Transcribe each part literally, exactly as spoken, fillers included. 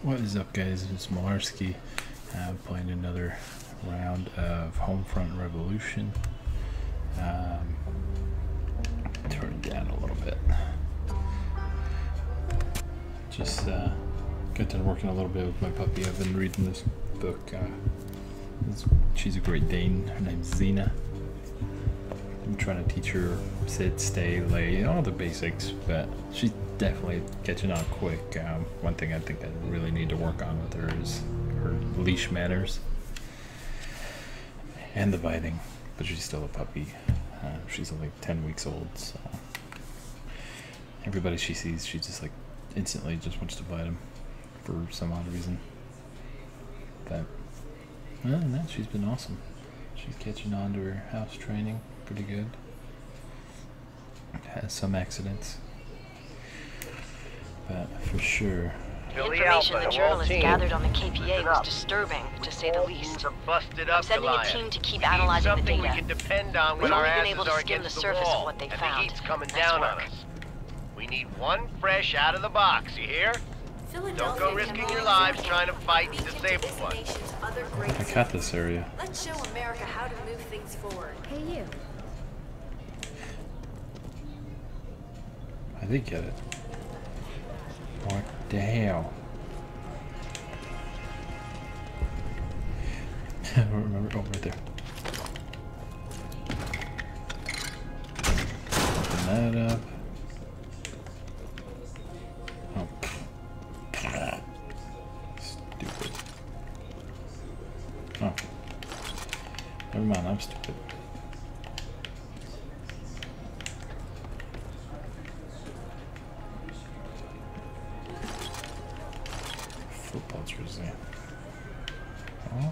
What is up, guys? It's Malarski, uh, playing another round of Homefront Revolution. Um, turn it down a little bit. Just uh, got done working a little bit with my puppy. I've been reading this book. Uh, this, she's a Great Dane. Her name's Xena. I'm trying to teach her sit, stay, lay, all the basics, but she's definitely catching on quick. Um, one thing I think I really need to work on with her is her leash manners and the biting, but she's still a puppy. Uh, she's only ten weeks old, so everybody she sees, she just like instantly just wants to bite him for some odd reason. But other than that, she's been awesome. She's catching on to her house training pretty good. Has some accidents, but for sure. The information the journalist gathered on the K P A was disturbing, to say the least. I'm sending a team to keep analyzing the data. We can depend on We've when only our been able to skim the surface of what they found. The heat's coming down on us. We need one fresh out of the box, you hear? Don't go risking your lives trying to fight and disable one. I got this area. Let's show America how to move things forward. Hey, you. I did get it. What the hell? Remember? Oh, right there. Open that up. Oh. Stupid. Oh. Never mind, I'm stupid. Football jersey. Oh.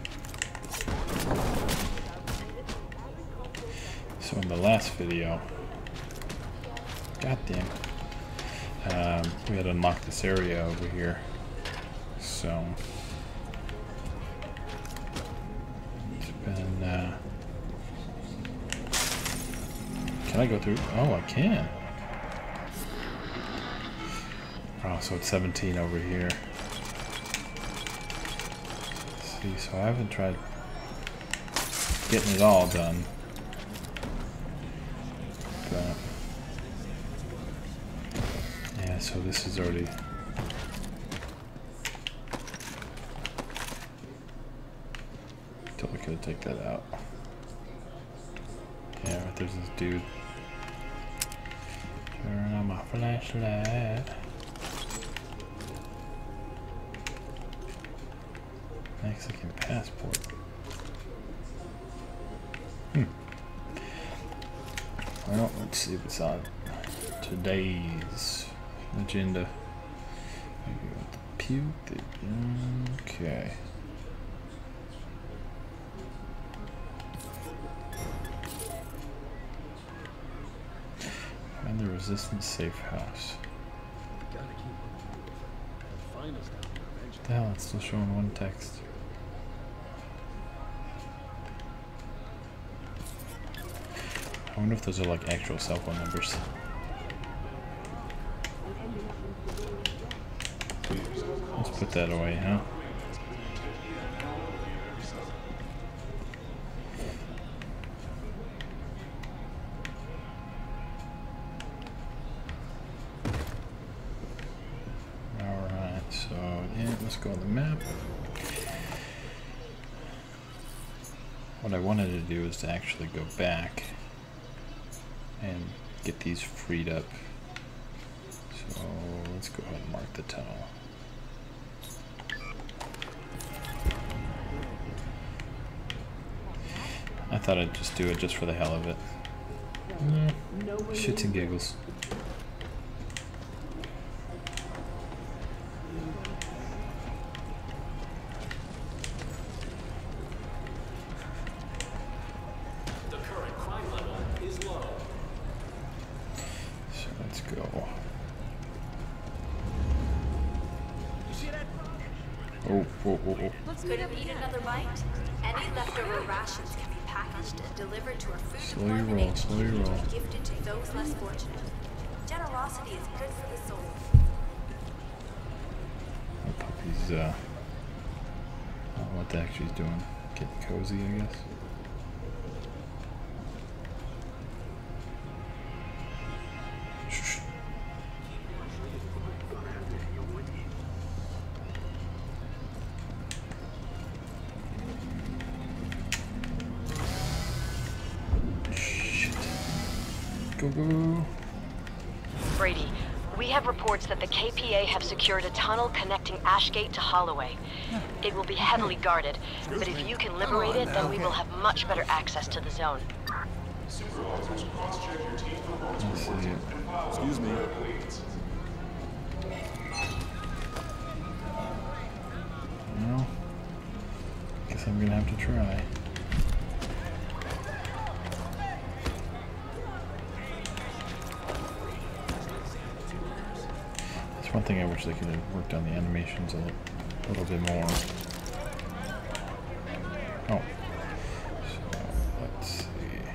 So in the last video, goddamn, um, we had unlocked this area over here. So it's been. Uh, can I go through? Oh, I can. Oh, so it's seventeen over here. See, so I haven't tried getting it all done, but yeah, so this is already totally could have taken that out. Yeah, right there's this dude. Turn on my flashlight. Mexican passport. Hmm. Well, let's see what's on today's agenda. Puke. Okay. Find the resistance safe house. What the hell? It's still showing one text. I wonder if those are like actual cell phone numbers. Let's put that away, huh? Alright, so yeah, let's go on the map. What I wanted to do is to actually go back and get these freed up. So let's go ahead and mark the tunnel. I thought I'd just do it just for the hell of it. No, shits and giggles. Oh, oh, oh, oh. Could it need another bite? Any leftover rations can be packaged and delivered to our food Slow department your roll, slow your roll. and gifted to those less fortunate. Generosity is good for the soul. My puppy she's, uh, I don't know what the heck she's doing. Getting cozy, I guess. Shh. Shit. Go, go. Brady, we have reports that the K P A have secured a tunnel connecting Ashgate to Holloway. It will be heavily guarded, but if you can liberate it, then we will have much better access to the zone. Let's see it. Excuse me. Well, guess I'm gonna have to try. That's one thing I wish they could have worked on the animations a little, a little bit more. Oh. So, let's see.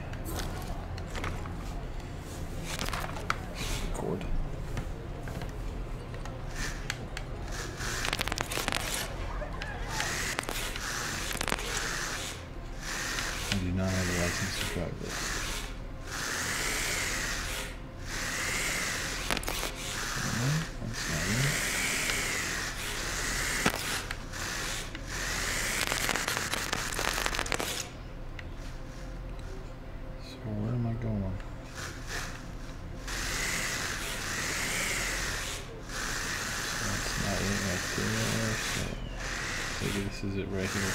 Record. I do not have a license to drive this. That's not it. So where am I going? So that's not it right there. So maybe this is it right here.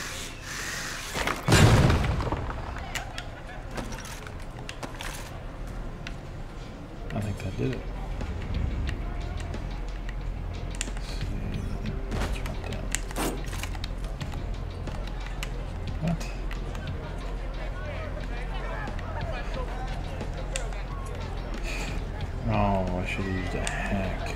I think that did it. What? Oh, I should have used a hack.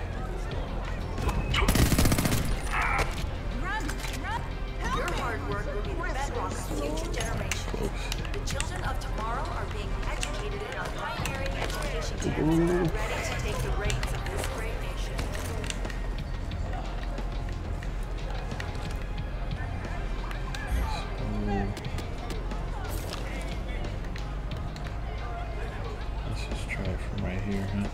Your hard work will be the bedrock of future generations. Close. The children of tomorrow are being educated in our pioneering education camps, ready to take the reins of this great nation. Let's just try it from right here, huh?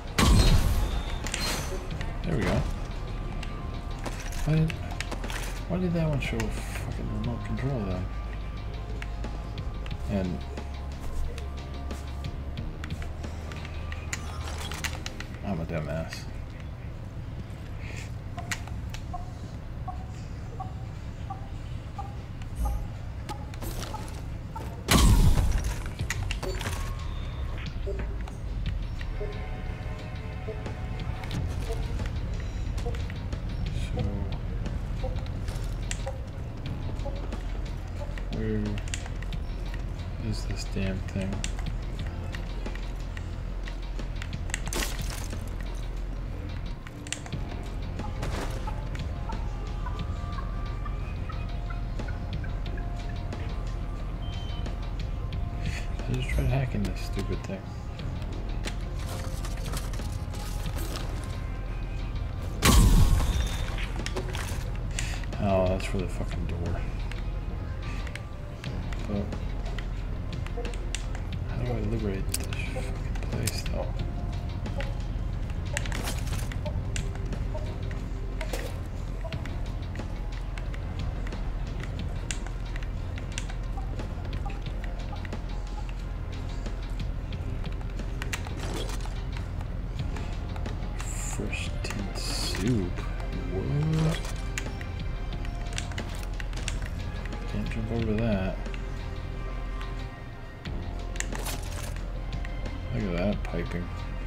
There we go. Why did, why did that one show fucking remote control then? And I'm a dumbass. So, where is this damn thing? I just tried hacking this stupid thing. Oh, that's for the fucking door. But how do I liberate this fucking place though? Fresh tin soup. What? Can't jump over that. Look at that piping.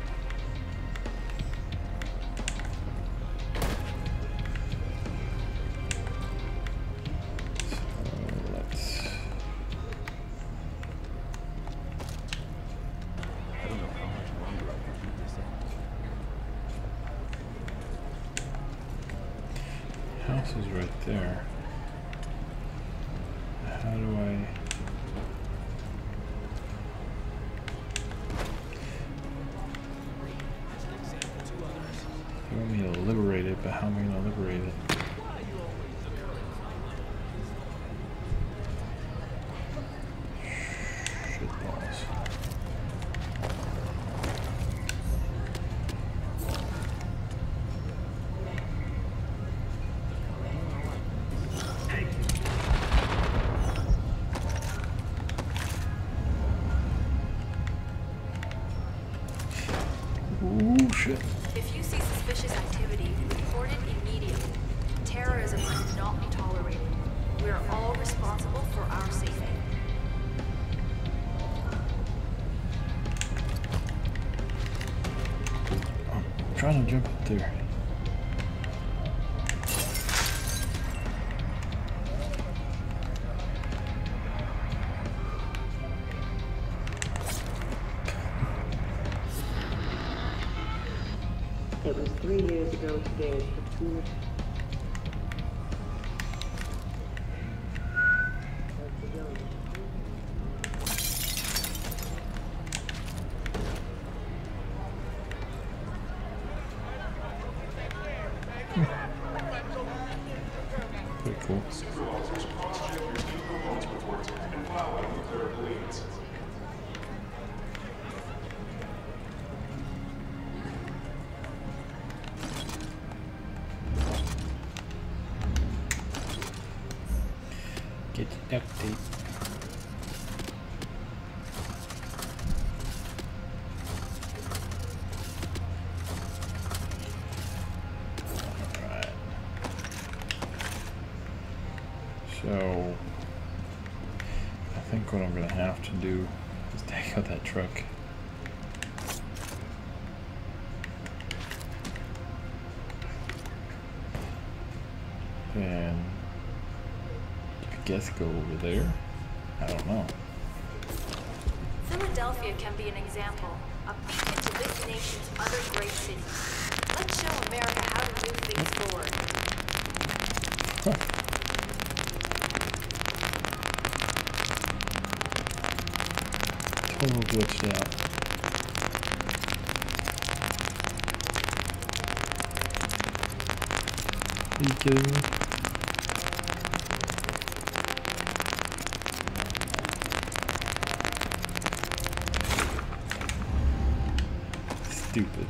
So let's. I don't know how much longer I can keep this up. House is right there. How do I? You want me to liberate it, but how am I going to liberate it? trying to jump up there. It was three years ago today. For two years. Pretty cool. Get the duct tape. Alright. So I think what I'm gonna have to do is take out that truck. And I guess go over there. I don't know. Philadelphia can be an example, a beacon to this nation's other great cities. Let's show America how to move things forward. Huh. Total glitched out. Are you kidding me? Stupid.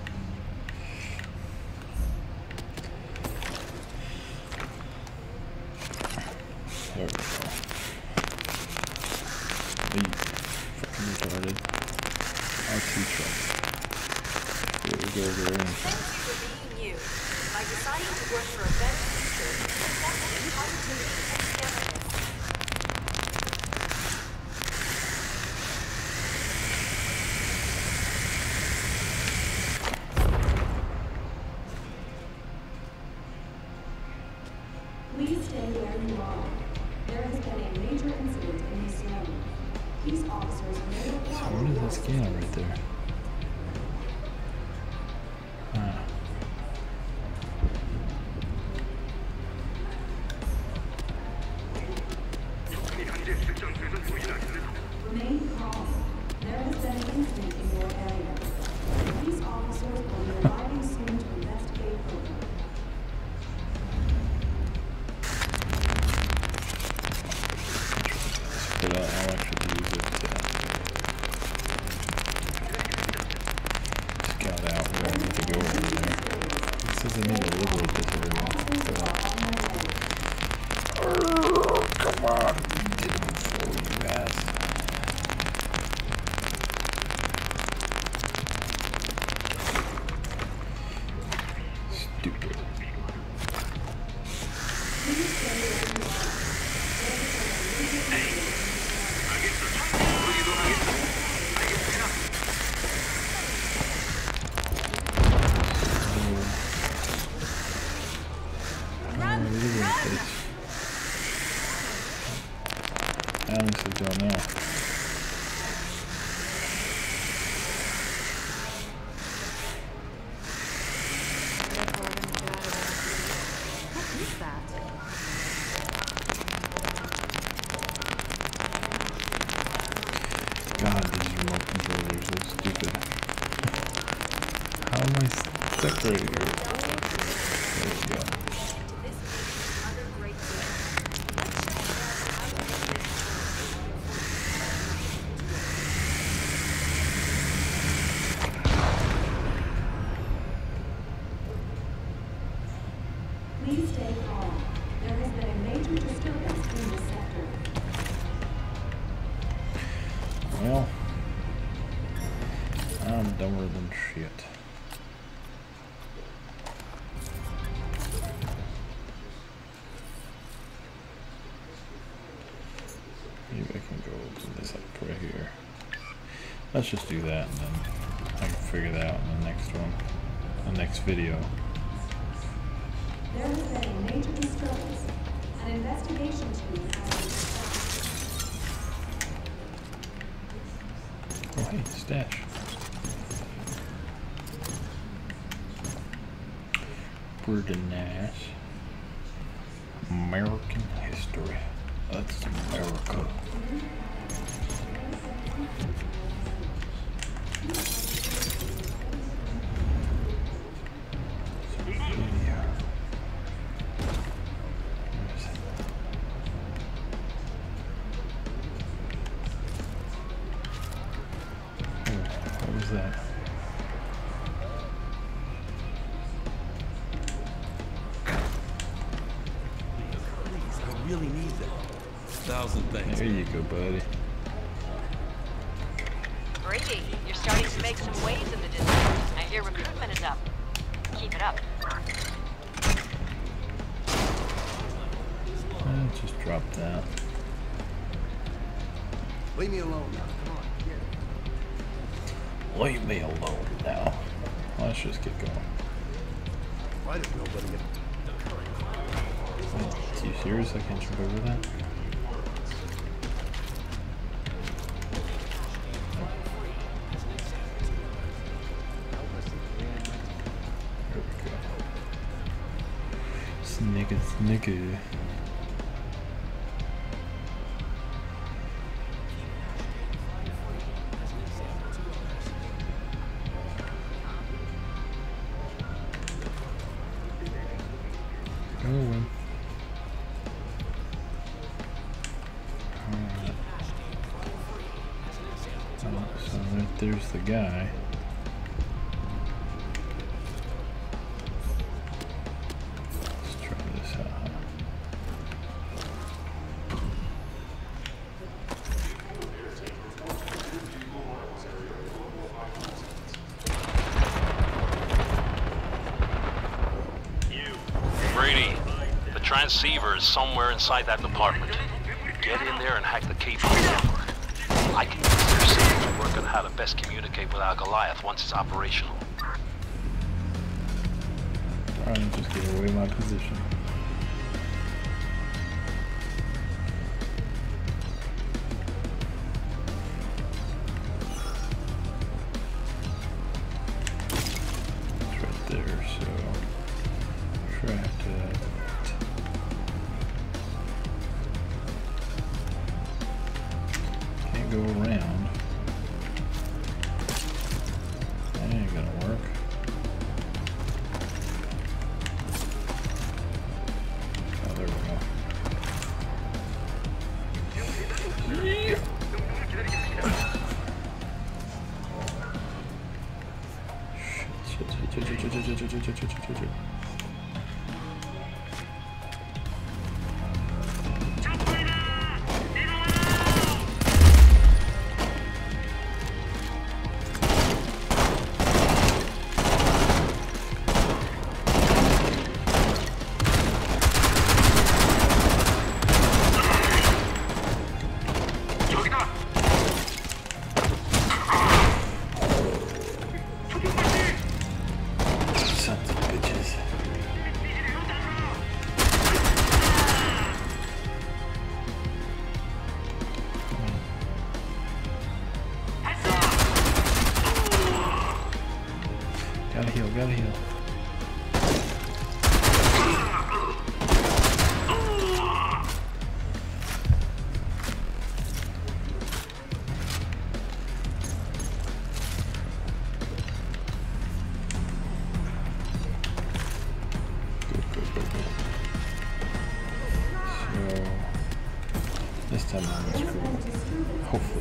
There we go. Are you fucking retarded? R two truck. Here we go over there. Thank you for being you. By deciding to work for a better future, accepting positivity and togetherness. Please stay where you are. There has been a major incident in this zone. Peace officers may So require what is your that scanner right assistance. there? Ah. Remain calm. There has been an incident in your area. Police officers will be arriving soon to investigate further. But I'll, I'll actually use it to scout out where I need to go over there. It says I need to liberate this area. So. Oh, come on! You did it before, you ass. Stupid. I honestly don't know. What is that? God, these remote controllers are so stupid. How am I stuck right here? There we go. Please stay calm. There has been a major disturbance in this sector. Well, I'm dumber than shit. Maybe I can go open this up right here. Let's just do that and then I can figure that out in the next one. the next video. There has been a major disturbance. An investigation team has been established. Oh, hey, stash. Nash. American history. That's America. What was that? Really need that. Thousand thanks. There you go, buddy. Brady, you're starting to make some waves in the district. I hear recruitment is up. Keep it up. Eh, just drop that. Leave me alone now. Come on, get it. Leave me alone now. Let's just get going. Why did nobody get... Are you serious? I can't jump over that? There we go. Snigga, snigga. Oh, so right there's the guy. Let's try this out. Brady, the transceiver is somewhere inside that department. Get in there and hack the K P A network. I can use their system to work on how to best communicate with our Goliath once it's operational. Alright, just get away my position. It's right there, so try to can't go around. That ain't gonna work. Oh, there we go. Yeah. Shit, shit, shit, shit, shit, shit, shit, shit, shit, shit, shit, shit. Sons of bitches. Gotta heal, gotta heal. This time I'm gonna screw it. Hopefully.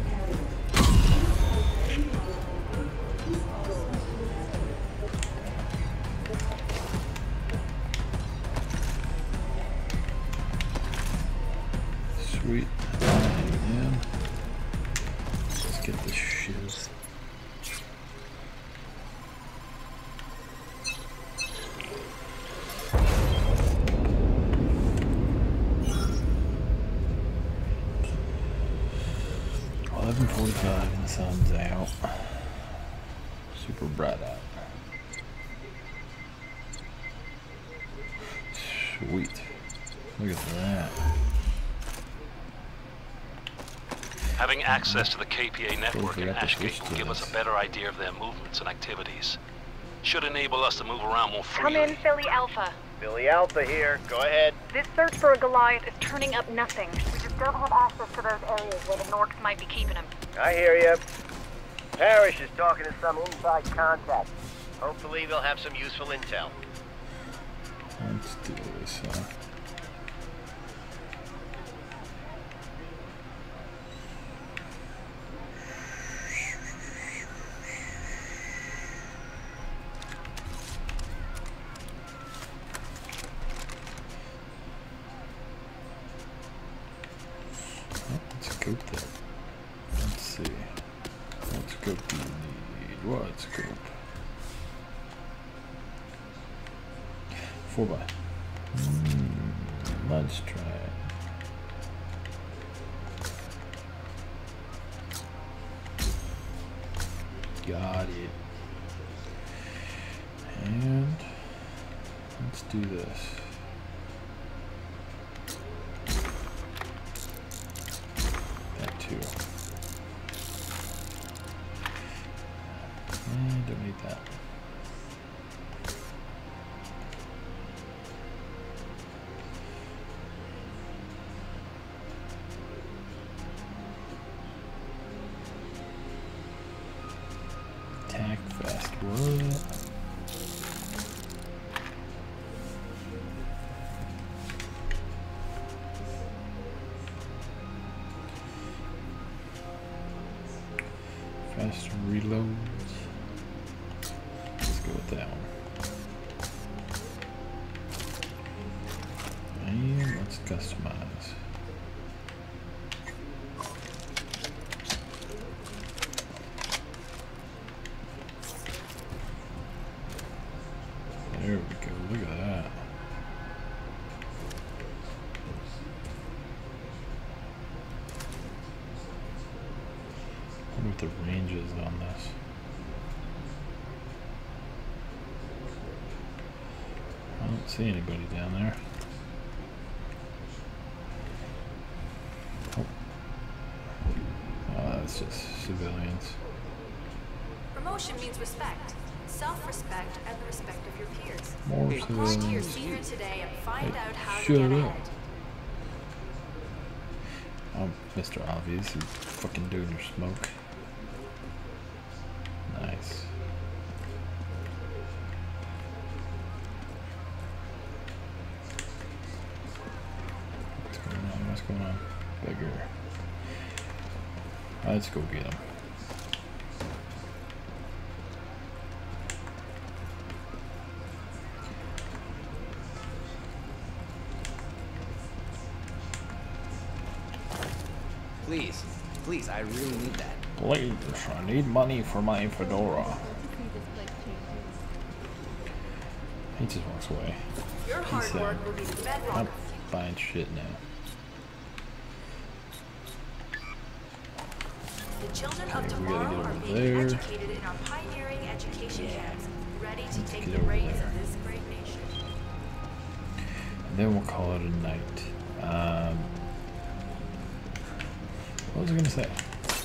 Sweet. Yeah. Let's get this shiz. eleven forty-five and the sun's out. Super bright out. Sweet. Look at that. Having access to the K P A network in forgot to Ashgate switch will to give us this. a better idea of their movements and activities. Should enable us to move around more Come freely. in, Philly Alpha. Billy Alpha here. Go ahead. This search for a Goliath is turning up nothing. We just don't have access to those areas where the Norks might be keeping him. I hear you. Parrish is talking to some inside contacts. Hopefully they'll have some useful intel. Let's do this. Uh, let's go there. Let's see. What scope do you need? What scope? Four by. Mm, let's try it. Got it. And let's do this. That too. And don't need that. Attack fast. What? Fast reloads. Let's go with that one. And let's customize. There we go, look at that. I wonder what the range is on this. I don't see anybody down there. Oh, oh that's just civilians. Promotion means respect. Self-respect and the respect of your peers. More Report to your civilians. senior today and find Hey, out how to shut get up. ahead. Oh, Mister Obvious, you fucking doing your smoke. Nice. What's going on? What's going on? Bigger. Let's go get him. Please, please, I really need that. Please, I need money for my fedora. He just walks away. Your He's hard uh, work will be the bedrock. I'm buying shit now. The children Okay, of we gotta tomorrow get are over being there. educated in our pioneering education camps, ready to Let's take get the over reins there. of this great nation. And then we'll call it a night. Um, what was I gonna say?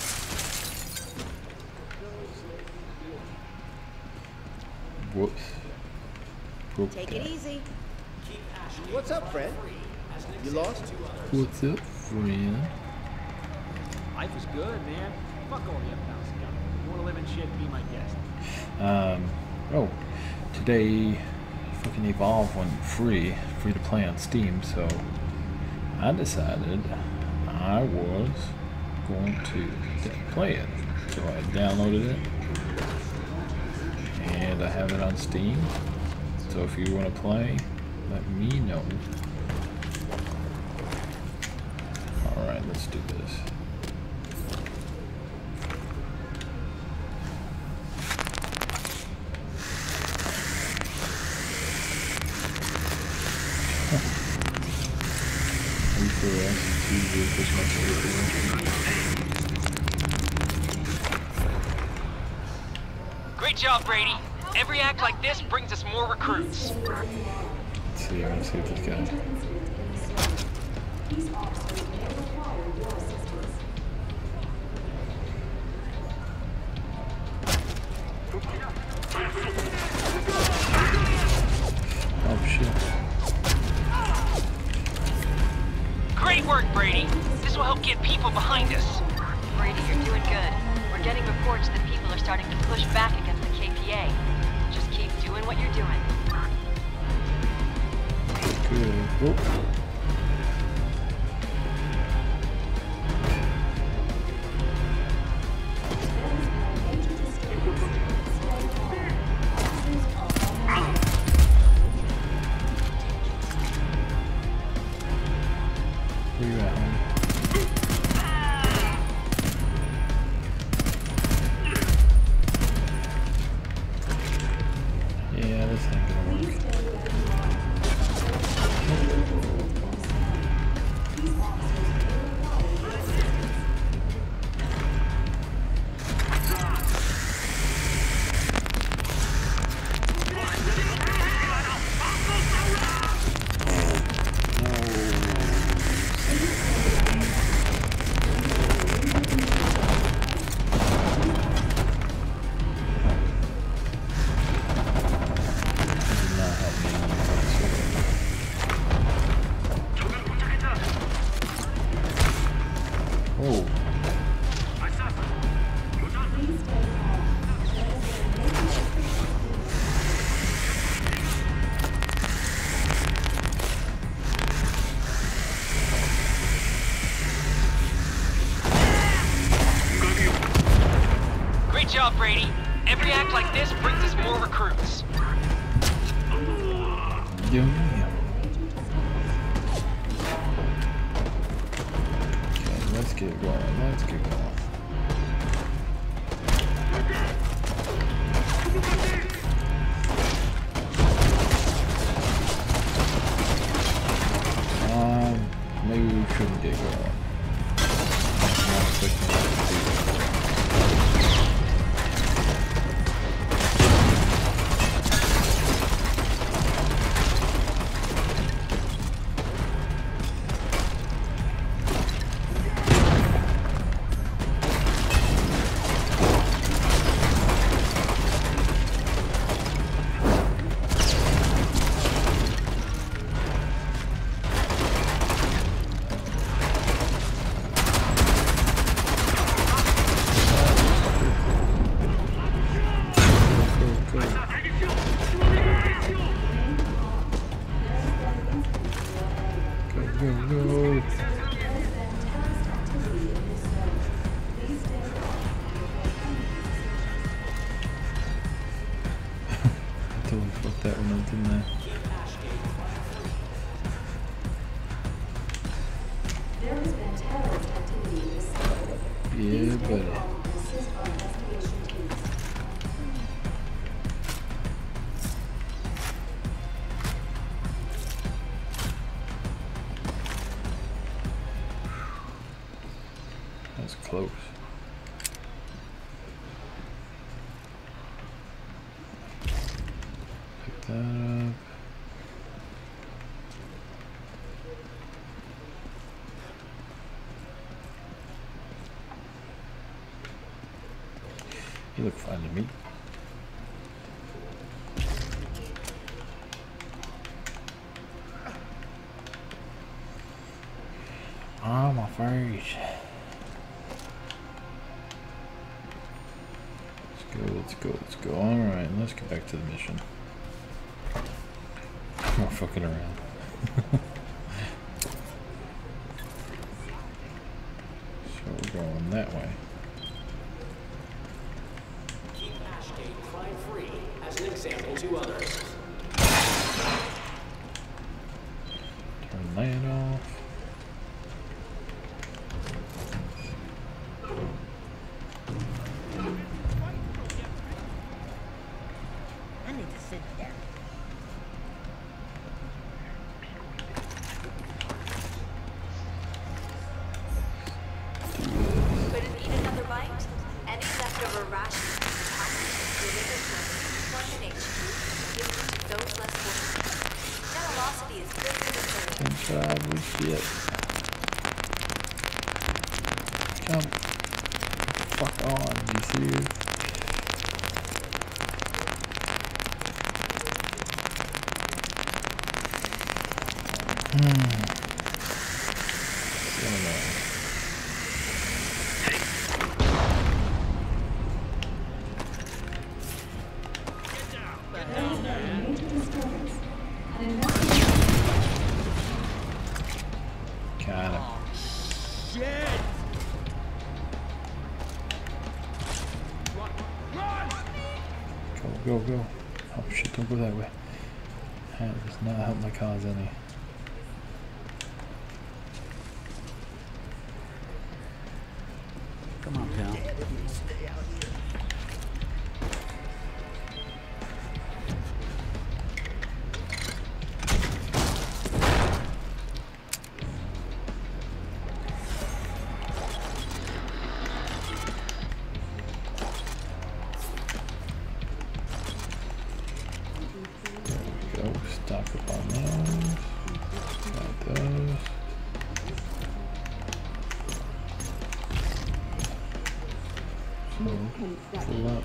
Whoops. Broke Take that. it easy. What's up, friend? You lost? What's up, friend? Life is good, man. Fuck all the other house stuff. You want to live in shit, be my guest. Um, oh, today fucking Evolve went free, free to play on Steam, so I decided I was going to play it. So I downloaded it, and I have it on Steam. So if you want to play, let me know. Alright, let's do this. Great job, Brady. Every act like this brings us more recruits. Let's Let's see, I want to see if this guy. These officers may require your assistance. Oh shit. Great work, Brady. This will help get people behind us. Brady, you're doing good. We're getting reports that people are starting to push back against the K P A. Just keep doing what you're doing. Good. Oh. Where you at, homie? Yeah, this ain't gonna work. Oh. Great job, Brady. Every act like this brings us more recruits. Yum, yum. Okay, let's get going. Let's get going. Um, maybe we shouldn't get going. I'm not expecting that to do that. Totally fucked that one up, didn't I? There has been terrorist activity in this city. Yeah, buddy. Assist our investigation teams. That was close. Pick that up. You look fine to me. Oh, my face. Let's go, let's go, let's go. Alright, let's get back to the mission. We're fucking around. So we're going that way. Keep Ashgate crime-free as an example to others. Turn that off. I need to sit down. But it needed Holy shit. Come. Fuck on, you serious? Hmm. So annoying. Got him. Shit! Go, go, go. Oh shit, don't go that way. That does not help my cause any. Come on, pal. Go, stock up on those. Got those. So, fill up.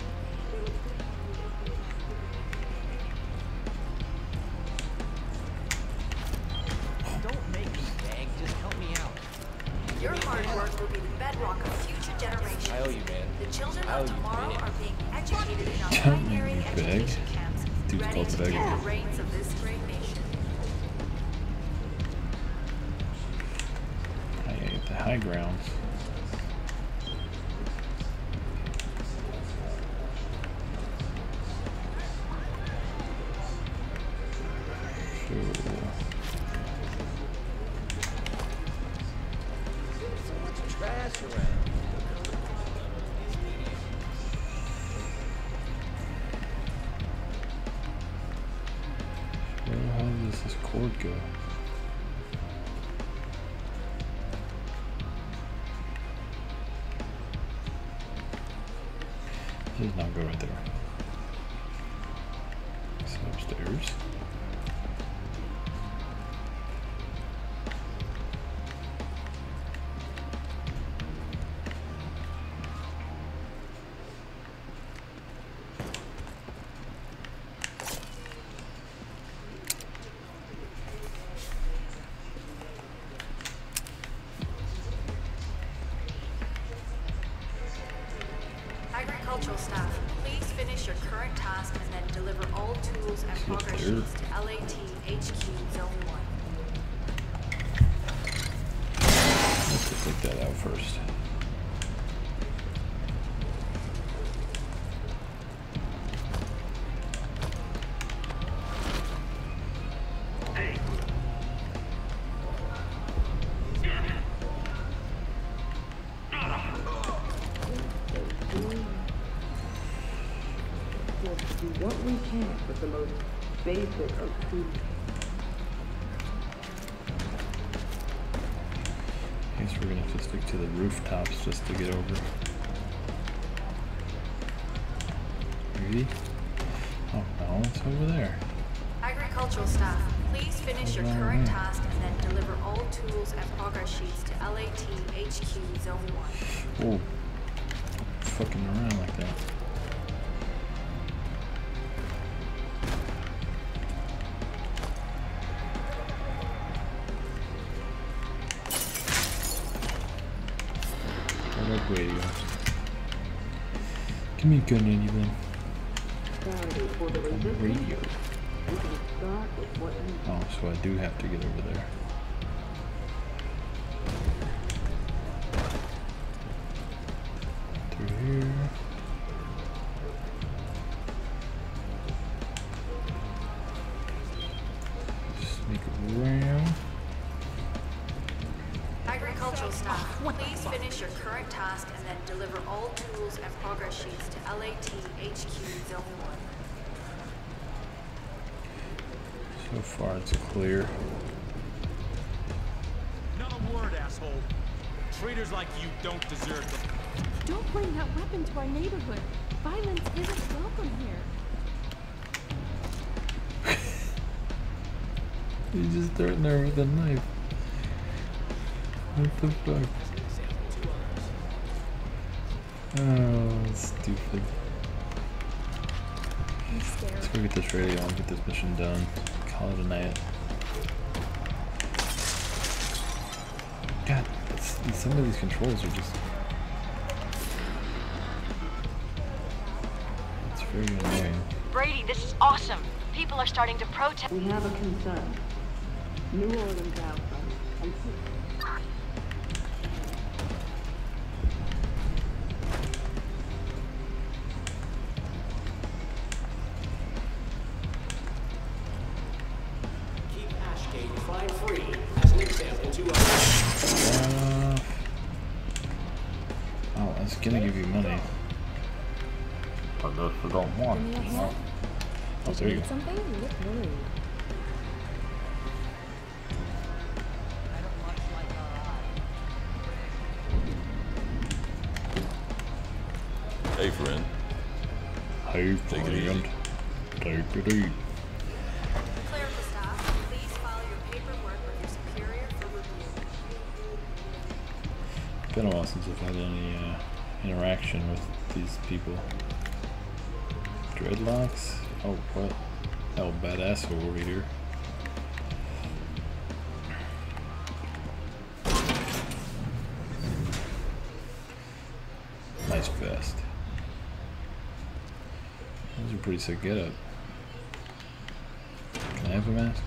Don't make me beg, just help me out. Your hard work will be the bedrock of future generations. I owe you, man. The children I owe of you, tomorrow man. are being educated in our Don't make primary me beg. education camps, Dude's ready called to take begging. the reins of this great nation. I ate the high grounds. So much trash around. Where the hell does this cord go? It does not go right there. It's upstairs. Agricultural staff, please finish your current task and then deliver all tools and See up progress there? sheets to L A T H Q Zone one. Let's just take that out first. Just do what we can with the most basic of food. I guess we're gonna have to stick to the rooftops just to get over. Maybe? Oh no, it's over there. Agricultural staff, please finish your Over current there. task and then deliver all tools and progress sheets to L A T H Q Zone one. Oh, fucking around like that. What up, radio? Give me a gun, anyone. Saturday for the On the resistance, radio. we can start with what you Oh, so I do have to get over there. Through here. Sneak around. Agricultural staff, please finish your current task and then deliver all tools and progress sheets to L A T H Q Zone one. So far it's clear. Not a word, asshole. Traitors like you don't deserve the... Don't bring that weapon to our neighborhood. Violence isn't welcome here. You just threatened her with a knife. What the fuck? Oh, stupid. I'm scared. Let's go get this radio and get this mission done. Call it a night. God, it's, some of these controls are just... It's very annoying. Brady, this is awesome. People are starting to protest. We have a concern. New Orleans outbound. And Keep Ashgate fine free as an example to us. Uh, oh, I was gonna give you money. But those who don't want. Give me a No. hand. Oh, there you Need go. something? You look worried. Hey, friend. Hey, Take it easy. friend. Take it easy. Clerical staff, please file your paperwork with your superior for review. It's been a while since I've had any uh, interaction with these people. Dreadlocks? Oh, what? Oh, badass over here. Nice vest. Those are pretty sick getup. Can I have a mask?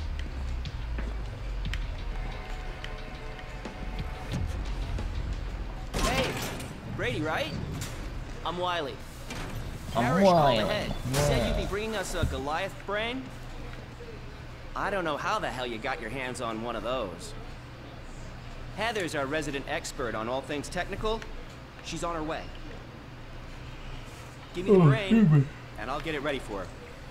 Hey, Brady, right? I'm Wiley. I'm Parrish called Wiley. ahead. Said you'd be bringing us a Goliath brain. I don't know how the hell you got your hands on one of those. Heather's our resident expert on all things technical. She's on her way. Give me the Oh, brain, and I'll get it ready for her.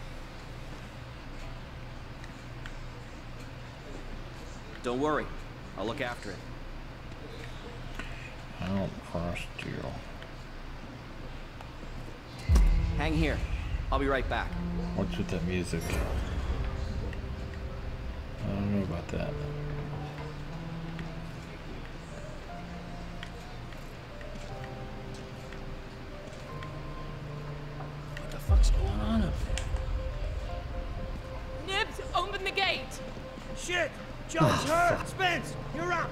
Don't worry, I'll look after it. I don't trust you. Hang here. I'll be right back. What's with that music? I don't know about that. What the fuck's going on up there? Nibs, open the gate! Shit! Joe's hurt! Spence, you're up!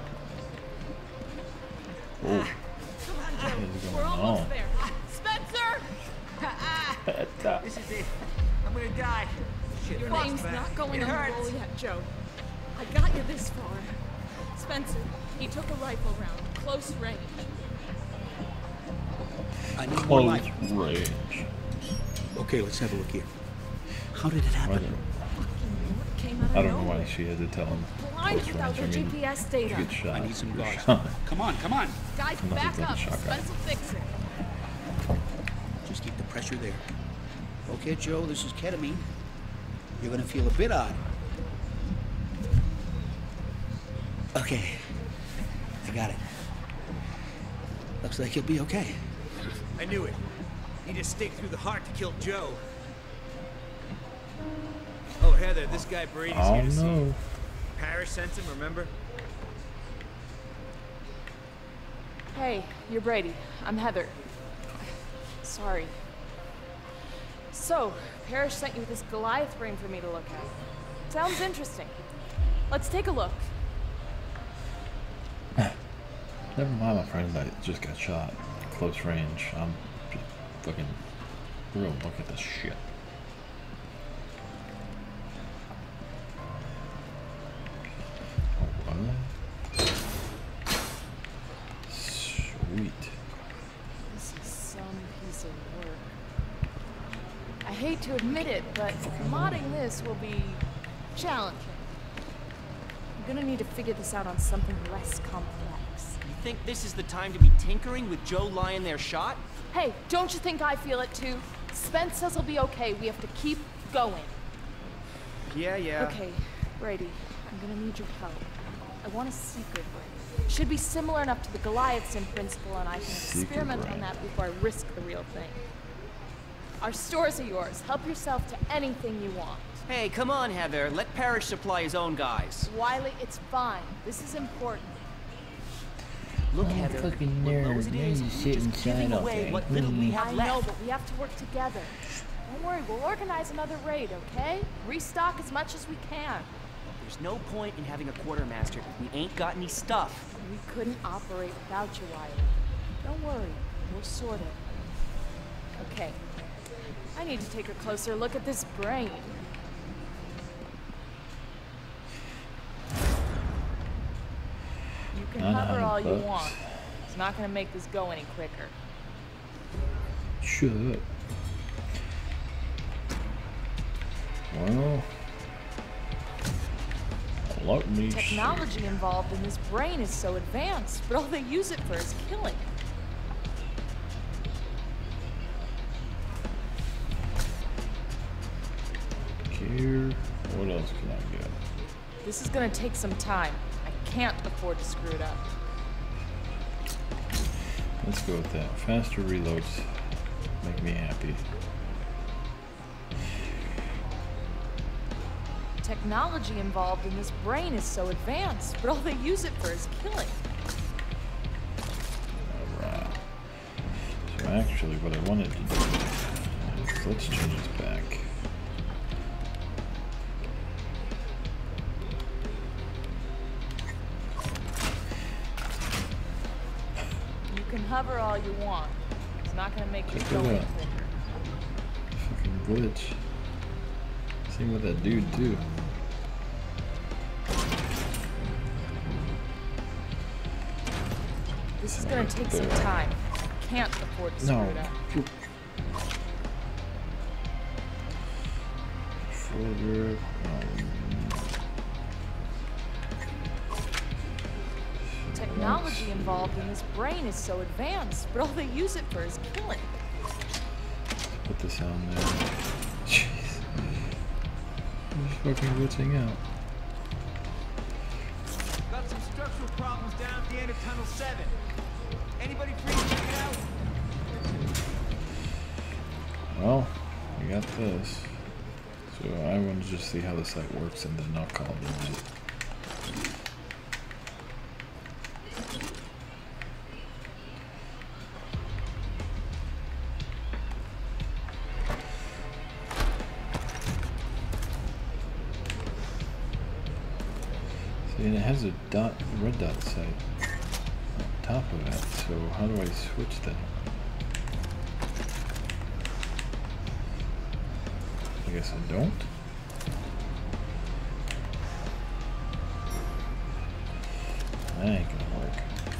Oh, Come on, what Joe. is going We're almost on? there. Spencer! This is it. I'm gonna die. Shit, Your fuck, name's man. not going It on the hurts. roll yet, Joe. I got you this far. Spencer, he took a rifle round, close range. I need more Close light. range. Okay, let's have a look here. How did it Why happen? don't- Came out of I don't know nowhere. why she had to tell him. Blind Close without range. I your mean, G P S you data. get shot. I need some you're guards. shot. Come on, come on. Guys, Unless back it's like a up. shotgun. Spence will fix it. Just keep the pressure there. Okay, Joe, this is ketamine. You're gonna feel a bit odd. Okay. I got it. Looks like you'll be okay. I knew it. Need a stake through the heart to kill Joe. Oh, Heather, this guy Brady's Oh here to see you. no. Parrish sent him, remember? Hey, you're Brady. I'm Heather. Sorry. So, Parrish sent you this Goliath brain for me to look at. Sounds interesting. Let's take a look. Never mind my friend that just got shot. Close range. I'm just fucking real look at this shit. Oh, what? Sweet. This is some piece of work. I hate to admit it, but modding this will be challenging. I'm gonna need to figure this out on something less complex. You think this is the time to be tinkering with Joe lying there shot? Hey, don't you think I feel it too? Spence says he'll be okay. We have to keep going. Yeah, yeah. Okay, Brady, I'm gonna need your help. I want a secret brain. It should be similar enough to the Goliaths in principle, and I can Secret experiment brain. on that before I risk the real thing. Our stores are yours. Help yourself to anything you want. Hey, come on, Heather. Let Parrish supply his own guys. Wiley, it's fine. This is important. Look, I'm Heather, fucking we're low nerd. as it Now is, you we're sit just inside giving all away day. what little we have I left. know, but we have to work together. Don't worry, we'll organize another raid, okay? Restock as much as we can. There's no point in having a quartermaster if we ain't got any stuff. We couldn't operate without you, Wiley. Don't worry, we'll sort it. Okay, I need to take a closer look at this brain. You can Not hover a all you bucks. want. It's not gonna make this go any quicker. Shut up. Well, let me Technology involved in this brain is so advanced, but all they use it for is killing. Here, what else can I get? This is gonna take some time. I can't afford to screw it up. Let's go with that. Faster reloads make me happy. Technology involved in this brain is so advanced, but all they use it for is killing. Alright. So actually what I wanted to do is let's change this back. You can hover all you want. It's not gonna make you Check go that any out. quicker. Fucking glitch. Same with that dude too. This is gonna take some time. I can't afford to screw No. it up. Further. Um, Technology involved in this brain is so advanced, but all they use it for is killing. put this on there. Jeez. I'm just fucking glitching out. Got some structural problems down at the end of Tunnel seven. Anybody free to check it out? Well, we got this. So I want to just see how the site works and then I'll call it. See, and it has a dot, red dot site on top of it. So how do I switch that? I guess I don't. That ain't gonna work.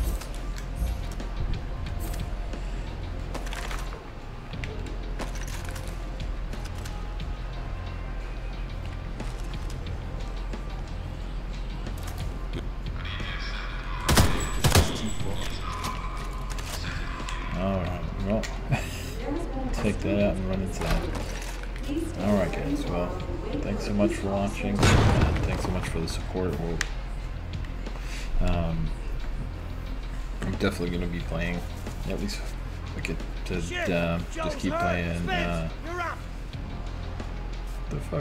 Alright, well, take that out and run inside. Alright guys, well, thanks so much for watching, and thanks so much for the support. We'll, um, I'm definitely going to be playing, at least if I get to uh, just keep playing, uh, the fuck?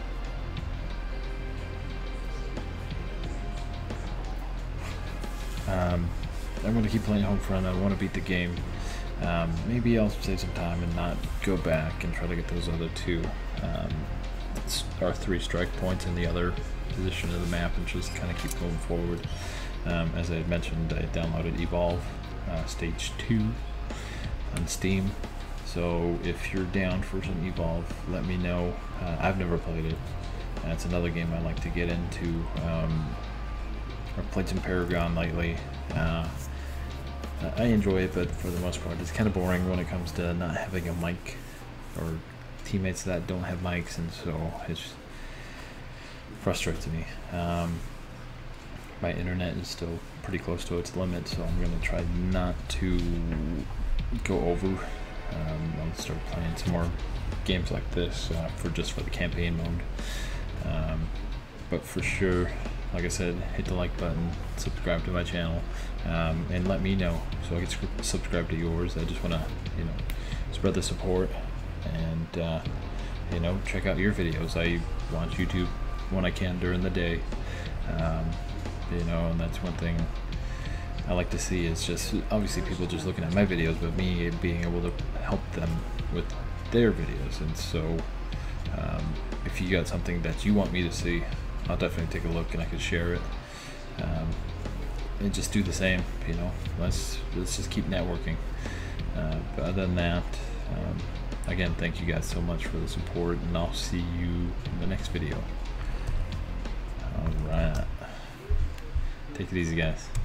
Um, I'm going to keep playing Homefront. I want to beat the game. Um, maybe I'll save some time and not go back and try to get those other two, um, our three strike points in the other position of the map, and just kind of keep going forward. Um, as I had mentioned, I downloaded Evolve uh, Stage two on Steam, so if you're down for some Evolve, let me know. Uh, I've never played it, and it's another game I like to get into. Um, I've played some Paragon lately. Uh, I enjoy it, but for the most part, it's kind of boring when it comes to not having a mic or teammates that don't have mics, and so it frustrates me. Um, my internet is still pretty close to its limit, so I'm going to try not to go over. Um, I'll start playing some more games like this uh, for just for the campaign mode. Um, but for sure, like I said, hit the like button, subscribe to my channel, um, and let me know so I can subscribe to yours. I just want to, you know, spread the support. and uh, you know, check out your videos. I watch YouTube when I can during the day, um, you know, and that's one thing I like to see is just obviously people just looking at my videos, but me being able to help them with their videos. And so um, if you got something that you want me to see, I'll definitely take a look and I could share it, um, and just do the same. You know, let's let's just keep networking. Uh, but other than that, um, again, thank you guys so much for the support, and I'll see you in the next video. All right, take it easy, guys.